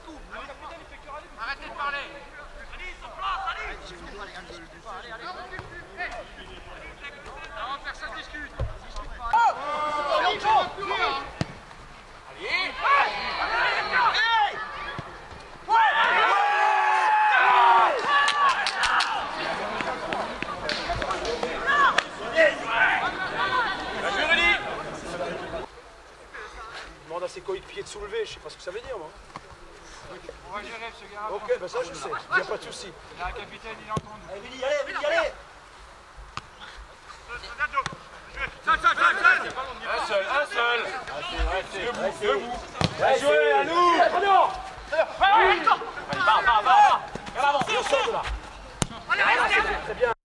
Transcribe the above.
Arrêtez de parler. Allez, sur place, allez. Non, personne discute. Demande à ses coéquipiers de soulever, je sais pas ce que ça veut dire moi. On va gérer ce gars. Ok, ben ça je sais, il n'y a pas de souci. Il a un capitaine, il entend. Allez, Vili, allez, Vili, allez. Un seul. Debout. Bien joué, à nous. Allez, Va, on sort de là. allez, C'est bien.